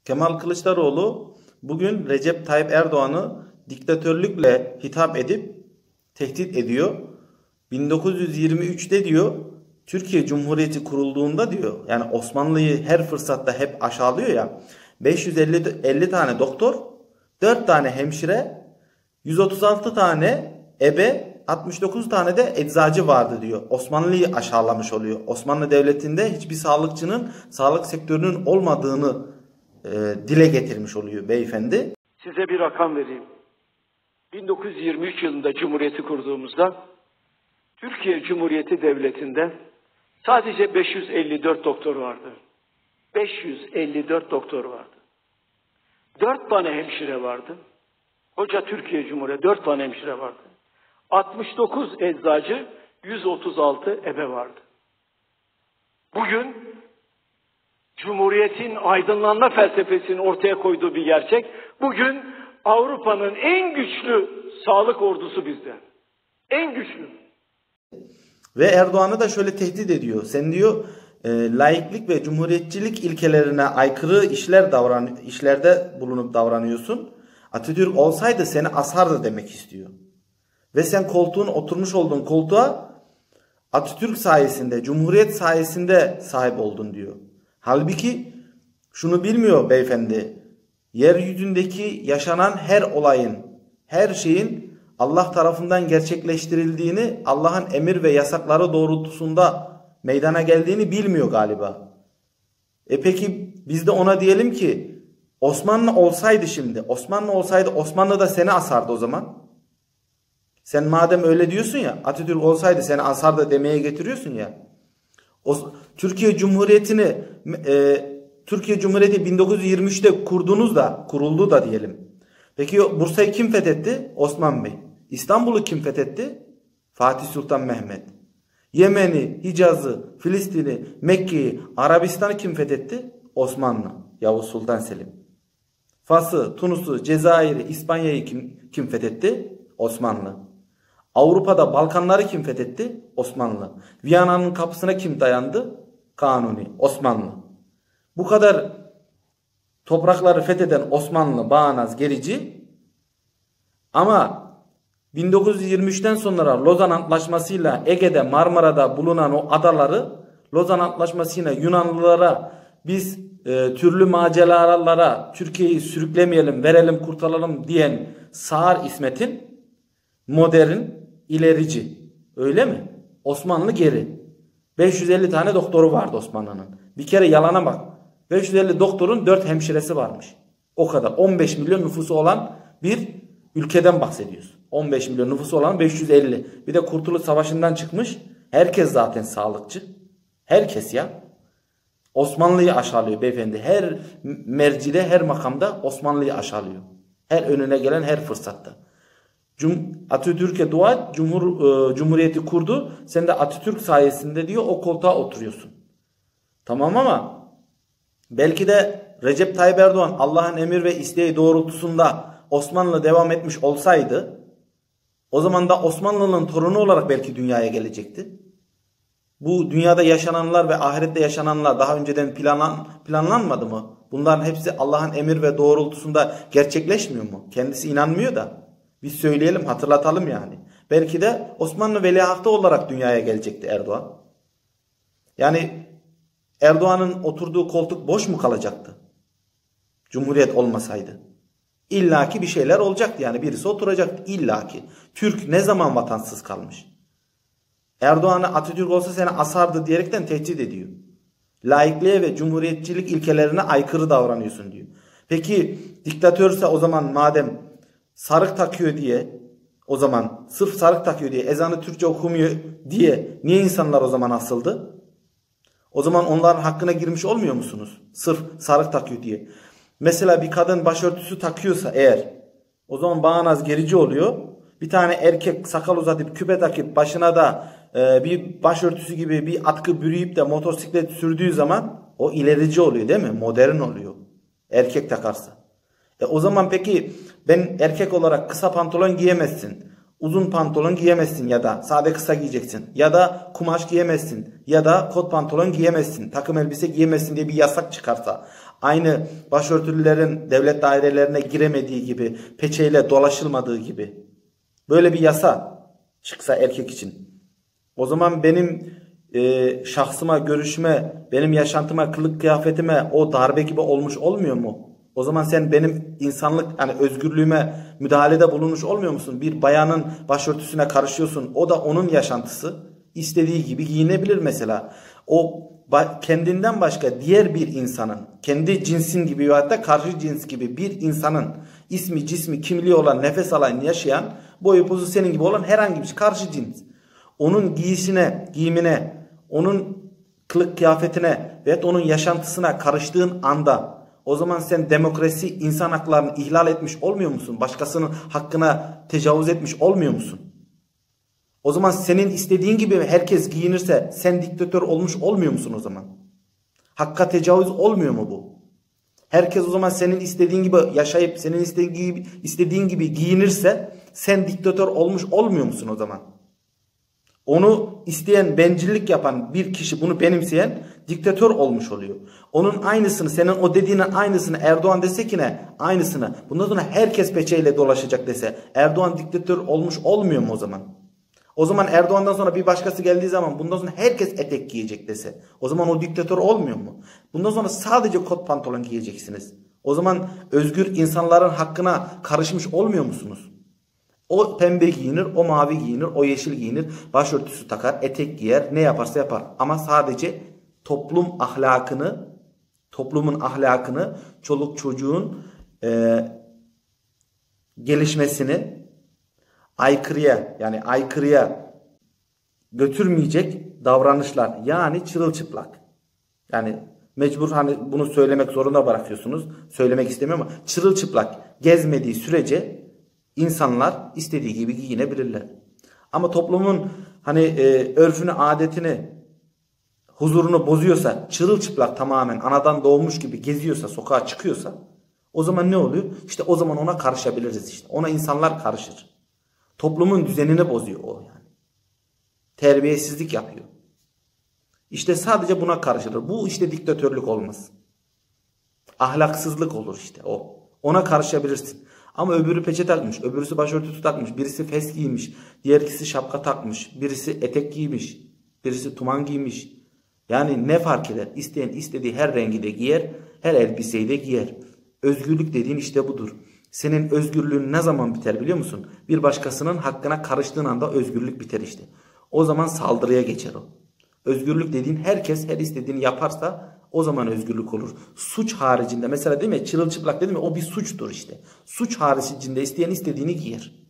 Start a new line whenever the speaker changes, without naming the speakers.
Kemal Kılıçdaroğlu bugün Recep Tayyip Erdoğan'ı diktatörlükle hitap edip tehdit ediyor. 1923'te diyor Türkiye Cumhuriyeti kurulduğunda diyor, yani Osmanlı'yı her fırsatta hep aşağılıyor ya, 550 tane doktor, 4 tane hemşire, 136 tane ebe, 69 tane de eczacı vardı diyor. Osmanlı'yı aşağılamış oluyor. Osmanlı Devleti'nde hiçbir sağlıkçının, sağlık sektörünün olmadığını dile getirmiş oluyor beyefendi.
Size bir rakam vereyim. 1923 yılında Cumhuriyeti kurduğumuzda Türkiye Cumhuriyeti Devleti'nde sadece 554 doktor vardı. 554 doktor vardı. 4 tane hemşire vardı. Koca Türkiye Cumhuriyeti 4 tane hemşire vardı. 69 eczacı, 136 ebe vardı. Bugün Cumhuriyetin aydınlanma felsefesini ortaya koyduğu bir gerçek. Bugün Avrupa'nın en güçlü sağlık ordusu bizde. En güçlü.
Ve Erdoğan'ı da şöyle tehdit ediyor. Sen diyor laiklik ve cumhuriyetçilik ilkelerine aykırı işlerde bulunup davranıyorsun. Atatürk olsaydı seni asardı demek istiyor. Ve sen oturmuş olduğun koltuğa Atatürk sayesinde, Cumhuriyet sayesinde sahip oldun diyor. Halbuki şunu bilmiyor beyefendi. Yeryüzündeki yaşanan her olayın, her şeyin Allah tarafından gerçekleştirildiğini, Allah'ın emir ve yasakları doğrultusunda meydana geldiğini bilmiyor galiba. Peki biz de ona diyelim ki Osmanlı olsaydı şimdi, Osmanlı da seni asardı o zaman. Sen madem öyle diyorsun ya, Atatürk olsaydı seni asardı demeye getiriyorsun ya. Türkiye Cumhuriyeti 1923'te kuruldu da diyelim. Peki Bursa'yı kim fethetti? Osman Bey. İstanbul'u kim fethetti? Fatih Sultan Mehmet. Yemen'i, Hicaz'ı, Filistin'i, Mekke'yi, Arabistan'ı kim fethetti? Osmanlı. Yavuz Sultan Selim. Fas'ı, Tunus'u, Cezayir'i, İspanya'yı kim fethetti? Osmanlı. Avrupa'da Balkanları kim fethetti? Osmanlı. Viyana'nın kapısına kim dayandı? Kanuni. Osmanlı. Bu kadar toprakları fetheden Osmanlı, bağnaz, gerici, ama 1923'ten sonra Lozan Antlaşması'yla Ege'de, Marmara'da bulunan o adaları Lozan Antlaşması'yla Yunanlılara biz türlü maceralara Türkiye'yi sürüklemeyelim, verelim, kurtaralım diyen Sağır İsmet'in modern, ilerici. Öyle mi? Osmanlı geri. 550 tane doktoru vardı Osmanlı'nın. Bir kere yalana bak. 550 doktorun 4 hemşiresi varmış. O kadar. 15 milyon nüfusu olan bir ülkeden bahsediyoruz. 15 milyon nüfusu olan 550. Bir de Kurtuluş Savaşı'ndan çıkmış. Herkes zaten sağlıkçı. Herkes ya. Osmanlı'yı aşağılıyor beyefendi. Her mercide, her makamda Osmanlı'yı aşağılıyor. Her önüne gelen her fırsatta. Atatürk'e dua et, Cumhuriyeti kurdu. Sen de Atatürk sayesinde diyor o koltuğa oturuyorsun. Tamam, ama belki de Recep Tayyip Erdoğan Allah'ın emir ve isteği doğrultusunda Osmanlı devam etmiş olsaydı, o zaman da Osmanlı'nın torunu olarak belki dünyaya gelecekti. Bu dünyada yaşananlar ve ahirette yaşananlar daha önceden planlanmadı mı? Bunların hepsi Allah'ın emir ve doğrultusunda gerçekleşmiyor mu? Kendisi inanmıyor da. Biz söyleyelim, hatırlatalım yani. Belki de Osmanlı veliahtı olarak dünyaya gelecekti Erdoğan. Yani Erdoğan'ın oturduğu koltuk boş mu kalacaktı? Cumhuriyet olmasaydı. İllaki bir şeyler olacaktı yani. Birisi oturacaktı illaki. Türk ne zaman vatansız kalmış? Erdoğan'ı Atatürk olsa seni asardı diyerekten tehdit ediyor. Laikliğe ve cumhuriyetçilik ilkelerine aykırı davranıyorsun diyor. Peki diktatörse o zaman madem sarık takıyor diye, o zaman sırf sarık takıyor diye, ezanı Türkçe okumuyor diye niye insanlar o zaman asıldı? O zaman onların hakkına girmiş olmuyor musunuz? Sırf sarık takıyor diye. Mesela bir kadın başörtüsü takıyorsa eğer, o zaman bağnaz, gerici oluyor. Bir tane erkek sakal uzatıp küpe takıp başına da bir başörtüsü gibi bir atkı bürüyüp de motosiklet sürdüğü zaman o ilerici oluyor değil mi? Modern oluyor. Erkek takarsa. O zaman peki ben erkek olarak kısa pantolon giyemezsin, uzun pantolon giyemezsin ya da sade kısa giyeceksin ya da kumaş giyemezsin ya da kot pantolon giyemezsin, takım elbise giyemezsin diye bir yasak çıkarsa, Aynı başörtülülerin devlet dairelerine giremediği gibi, peçeyle dolaşılmadığı gibi. Böyle bir yasa çıksa erkek için. O zaman benim şahsıma, görüşüme, benim yaşantıma, kılık kıyafetime o darbe gibi olmuş olmuyor mu? O zaman sen benim insanlık, hani özgürlüğüme müdahalede bulunmuş olmuyor musun? Bir bayanın başörtüsüne karışıyorsun. O da onun yaşantısı. İstediği gibi giyinebilir mesela. O kendinden başka diğer bir insanın, kendi cinsin gibi ve hatta karşı cins gibi bir insanın ismi, cismi, kimliği olan, nefes alan, yaşayan, boyu pozu senin gibi olan herhangi bir karşı cins. Onun giyisine, giyimine, onun kılık kıyafetine ve onun yaşantısına karıştığın anda o zaman sen demokrasi, insan haklarını ihlal etmiş olmuyor musun? Başkasının hakkına tecavüz etmiş olmuyor musun? O zaman senin istediğin gibi herkes giyinirse sen diktatör olmuş olmuyor musun o zaman? Hakka tecavüz olmuyor mu bu? Herkes o zaman senin istediğin gibi yaşayıp senin istediğin gibi giyinirse sen diktatör olmuş olmuyor musun o zaman? Onu isteyen, bencillik yapan bir kişi, bunu benimseyen diktatör olmuş oluyor. Onun aynısını, senin o dediğinin aynısını Erdoğan dese ki ne? Aynısını. Bundan sonra herkes peçeyle dolaşacak dese Erdoğan diktatör olmuş olmuyor mu o zaman? O zaman Erdoğan'dan sonra bir başkası geldiği zaman bundan sonra herkes etek giyecek dese o zaman o diktatör olmuyor mu? Bundan sonra sadece kot pantolon giyeceksiniz. O zaman özgür insanların hakkına karışmış olmuyor musunuz? O pembe giyinir, o mavi giyinir, o yeşil giyinir, başörtüsü takar, etek giyer, ne yaparsa yapar. Ama sadece toplumun ahlakını, çoluk çocuğun gelişmesini aykırıya götürmeyecek davranışlar, yani çırılçıplak. Yani mecbur hani bunu söylemek zorunda bırakıyorsunuz. Söylemek istemiyorum ama çırılçıplak gezmediği sürece İnsanlar istediği gibi giyinebilirler. Ama toplumun örfünü, adetini, huzurunu bozuyorsa, çırılçıplak tamamen anadan doğmuş gibi geziyorsa, sokağa çıkıyorsa o zaman ne oluyor? İşte o zaman ona karışabiliriz işte. Ona insanlar karışır. Toplumun düzenini bozuyor o yani. Terbiyesizlik yapıyor. İşte sadece buna karışılır. Bu işte diktatörlük olmaz. Ahlaksızlık olur işte o. Ona karışabilirsin. Ama öbürü peçe takmış, öbürüsü başörtüsü takmış, birisi fes giymiş, diğerkisi şapka takmış, birisi etek giymiş, birisi tuman giymiş. Yani ne fark eder? İsteyen istediği her rengi de giyer, her elbiseyi de giyer. Özgürlük dediğin işte budur. Senin özgürlüğün ne zaman biter biliyor musun? Bir başkasının hakkına karıştığın anda özgürlük biter işte. O zaman saldırıya geçer o. Özgürlük dediğin herkes her istediğini yaparsa o zaman özgürlük olur. Suç haricinde mesela değil mi? Çırılçıplak dedim ya, o bir suçtur işte. Suç haricinde isteyen istediğini giyer.